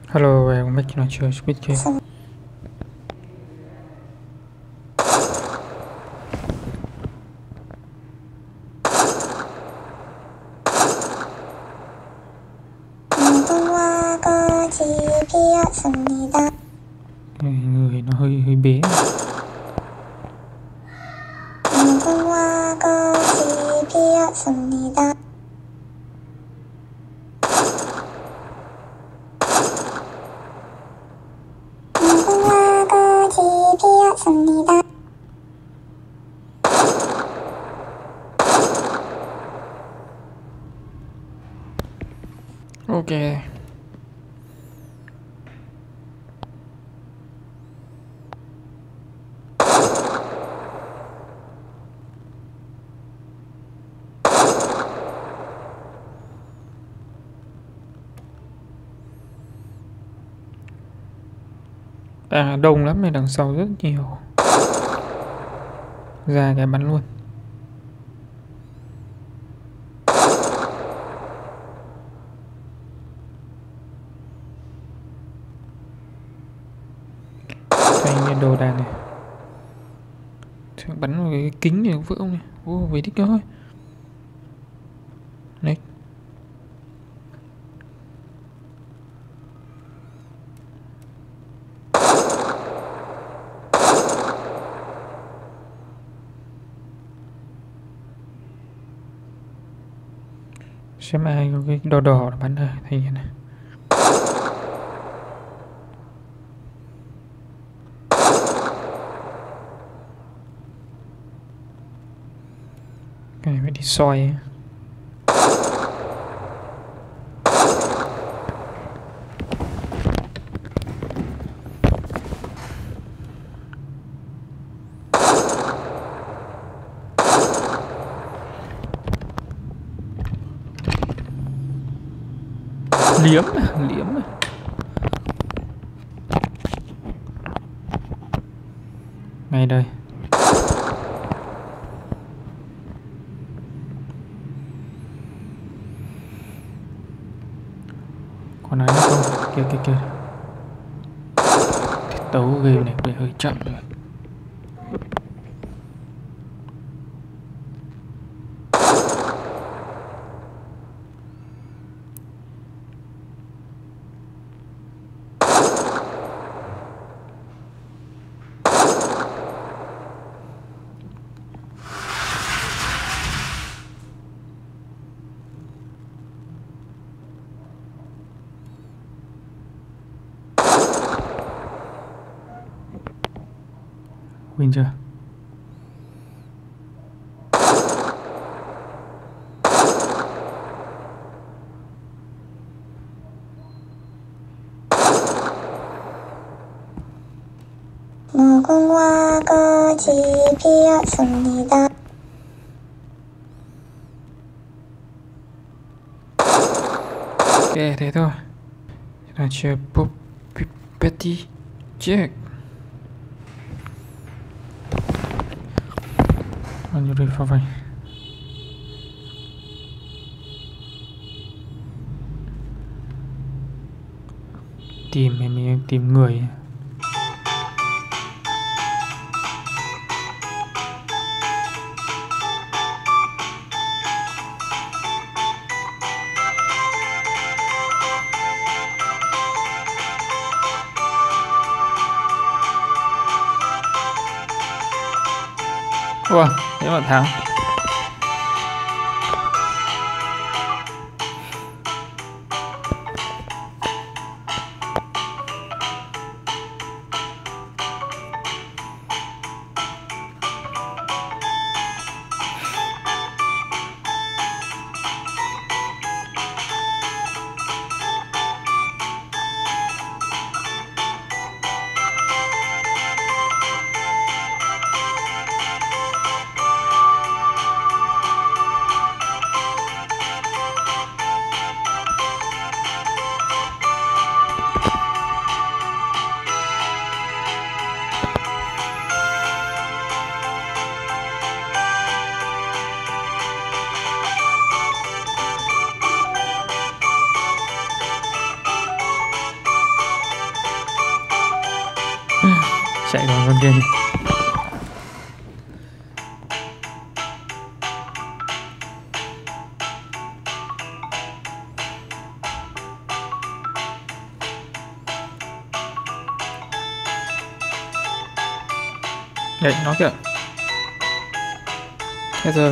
Hello, welcome back to chơi Squid Game. 무궁화 꽃이 피었습니다. Người nó hơi bé. 무궁화 꽃이 피었습니다. 무궁화 꽃이 피었습니다. Ok. À, đông lắm này, đằng sau rất nhiều. Ra cái bắn luôn. Thanh cái đồ đàn này. Bắn vào cái kính này vỡ không này. Ô, về đích thôi. Này. Xem ai có cái đỏ đỏ bắn ra thành như này. Cái này phải đi soi ấy. Liếm ngay đây. Còn ai nữa không? Kia Thiết tấu game này bị hơi chậm rồi. Win chưa? 무궁화 꽃이 피었습니다. Ok, thế thôi. Là chơi Pop Petty Jack. Bao nhiêu đây pha vay. Tìm em tìm người. Wow, thế mà thắng. Chạy còn con kia đi. Đấy, nó kìa. Thế rồi.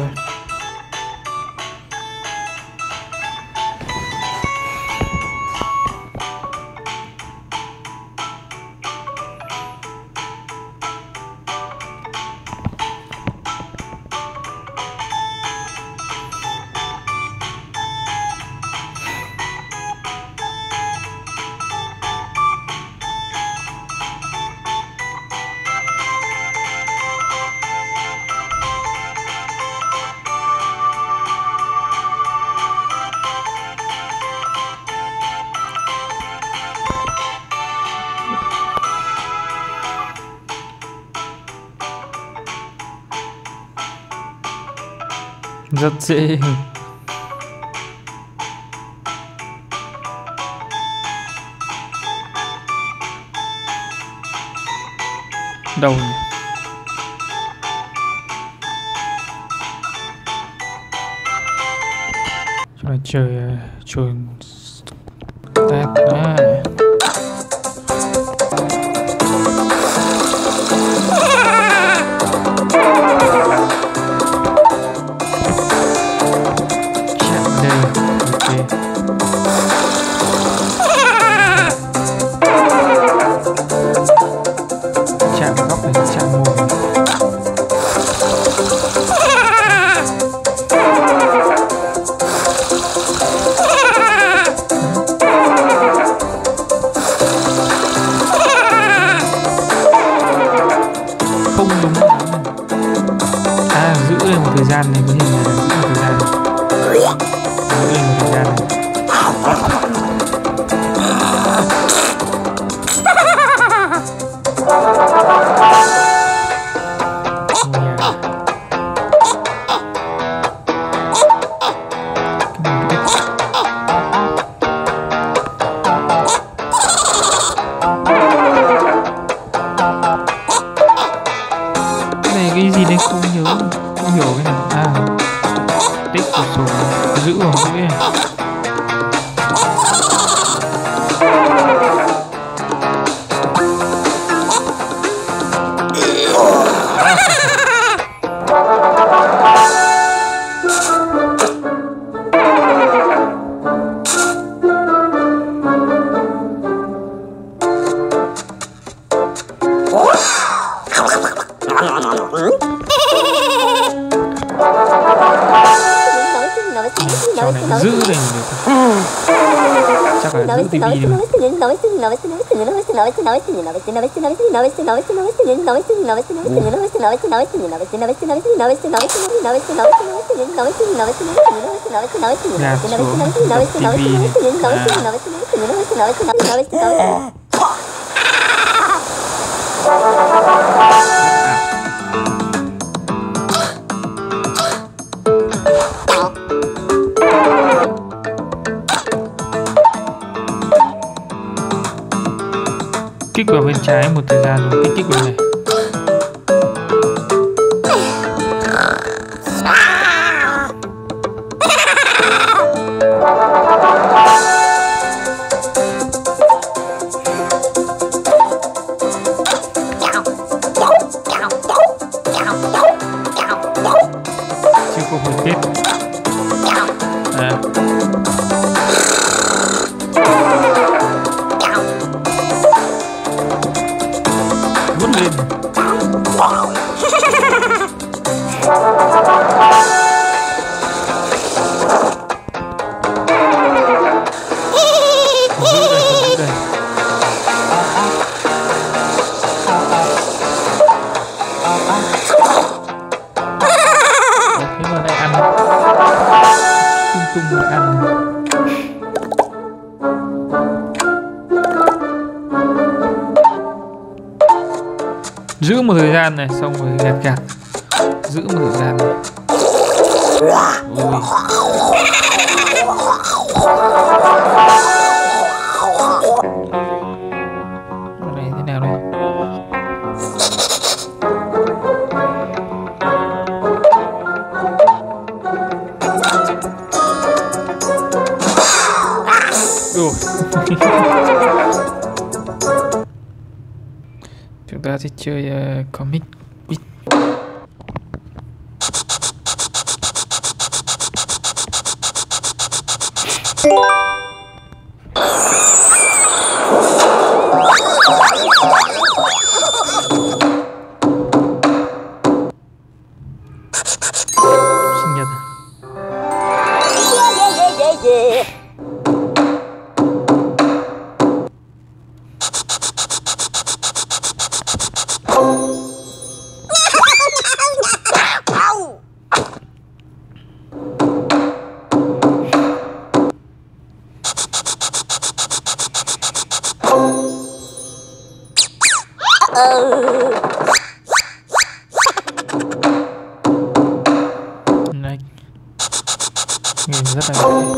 Rất dễ. Đâu nhỉ? Chúng ta chơi chuồn tét à. Thời gian này có hình là giữ một thời gian này. Giữ lên một thời gian này. Cái này cái gì đấy không nhớ. Không hiểu cái này. À, tích một số giữ vào mũi này. Sau này giữ đây được. Chắc là giữ tivi đi. Kích vào bên trái một thời gian rồi kích vào này. Chưa có hồi kết. Vút lên. Giữ đây. Thế mà lại ăn tung tung lại ăn. Giữ một thời gian này xong rồi gạt gạt. Giữ một thời gian này. Ôi. Này thế nào đây? Chúng ta sẽ chơi comic bit. Sinh nhật này, nhìn rất là hay.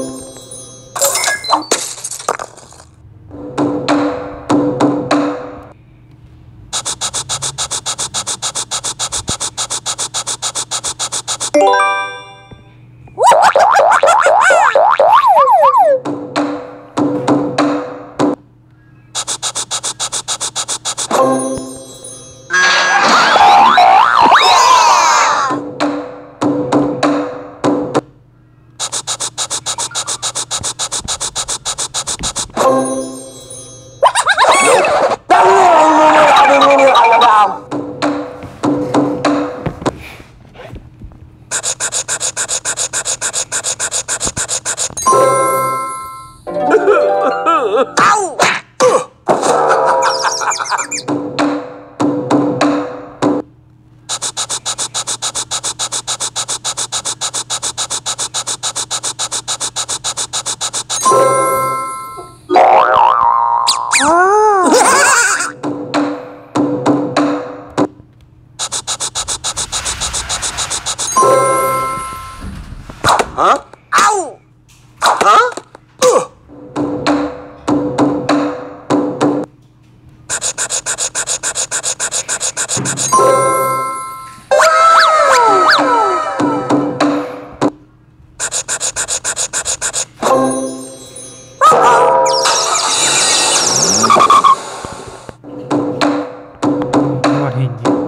Hoạt hình gì?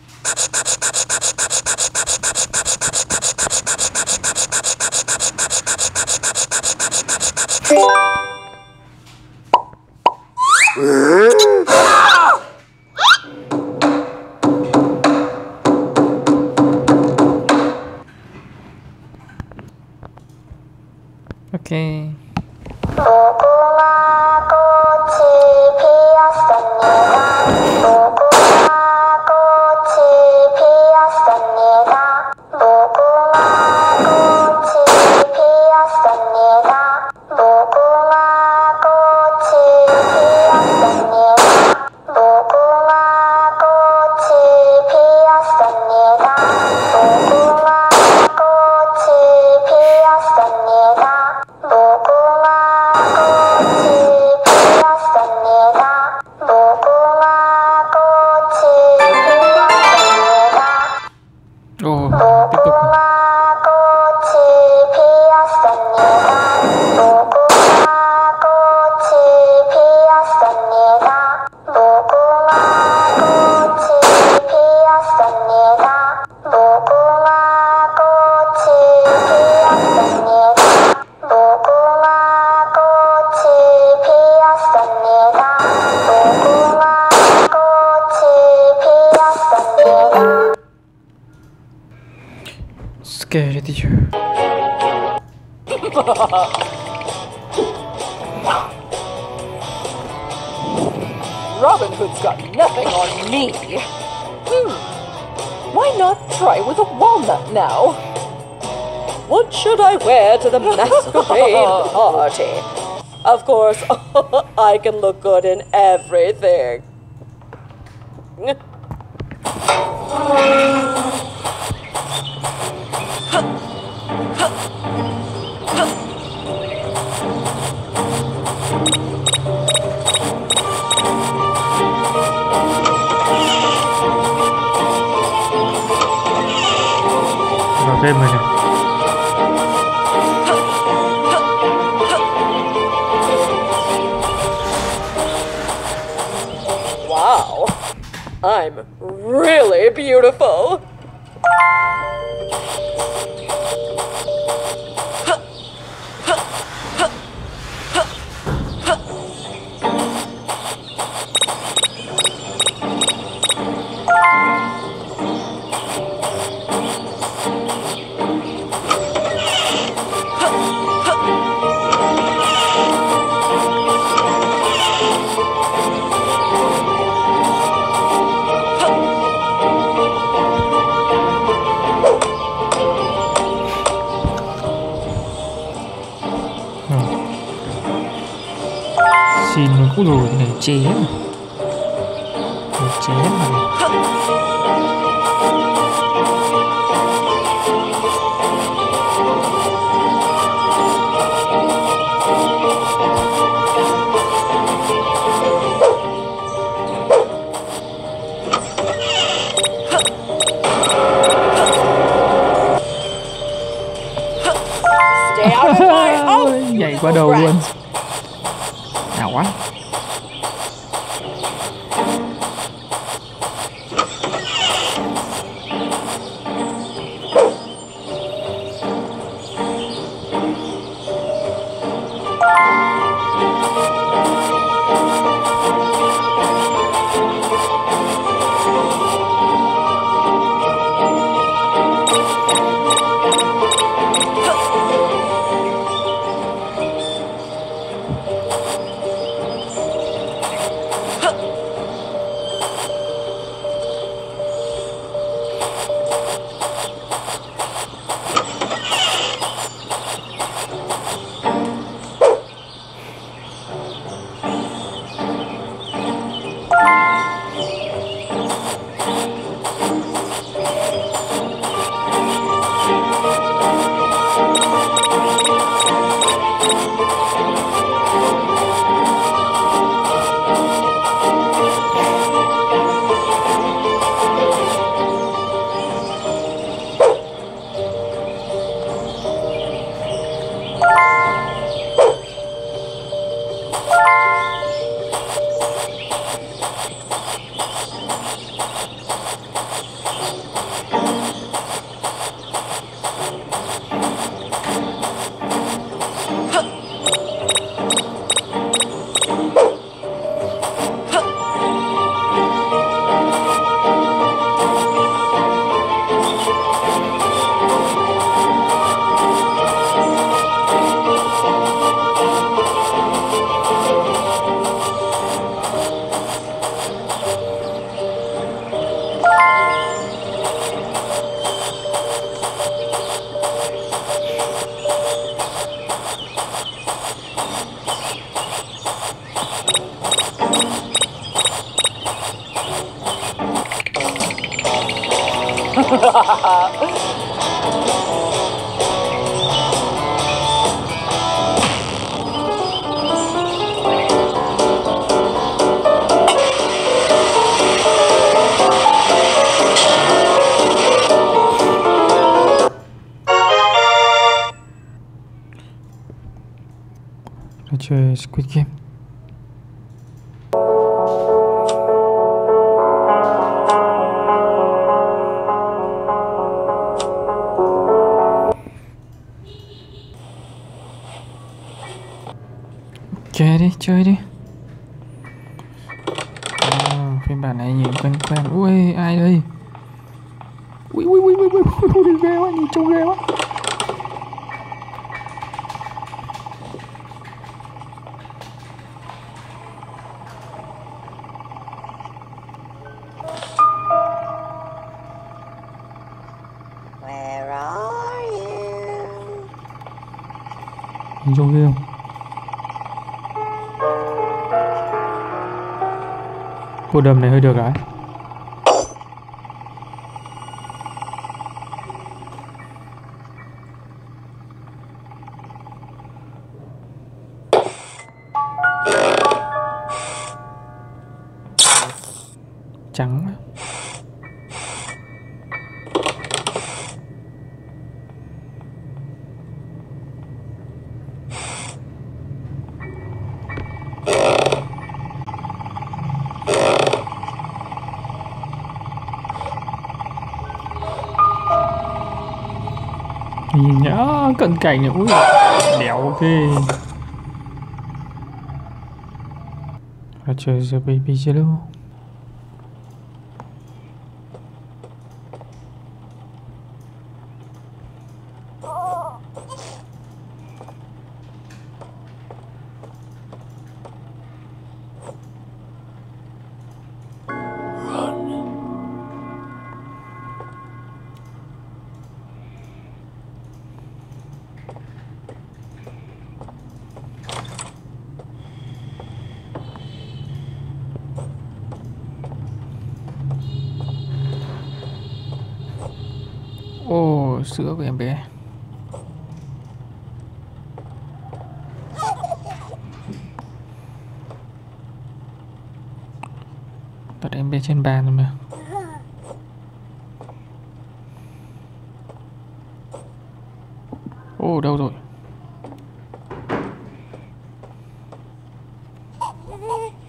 Ok. 무궁화 꽃이 피었습니다. 무궁화 꽃이 피었습니다. 무궁화 꽃이 피었습니다. 무궁화 꽃이 피었습니다. 무궁화 꽃이 피었습니다. 무궁화 꽃이 피었습니다. 무궁화 꽃이 피었습니다. 무궁화 꽃이 피었습니다. Oh, tiếp tục. 무궁화 꽃이 피었습니다. 무궁화 꽃이 피었습니다. 무궁화 꽃이 피었습니다. 무궁화 꽃이 피었습니다. 무궁화 꽃이 피었습니다. 무궁화 꽃이 피었습니다. Scary teacher. Robin Hood's got nothing on me. Why not try with a walnut now? What should I wear to the masquerade party? Of course, I can look good in everything. Vào game rồi này. I'm really beautiful. Xin nó cũng rồi, cái này chém chém này. Stay out of my house. Nhảy qua đầu luôn. Nào quá. Ra chơi Squid Game. Chơi đi, chơi đi. Phiên bản này nhìn quen quen. Ui, ai đây? Ui, ghê quá, nhìn trông ghê quá. Where are you? Nhìn trông ghê không? Cô đầm này hơi được đấy. Trắng quá. Nhìn nhá, cận cảnh này, ui đéo ghê. Chờ giờ baby chưa đâu. Ồ, sữa của em bé. Đặt em bé trên bàn rồi mà. Ồ, đâu rồi?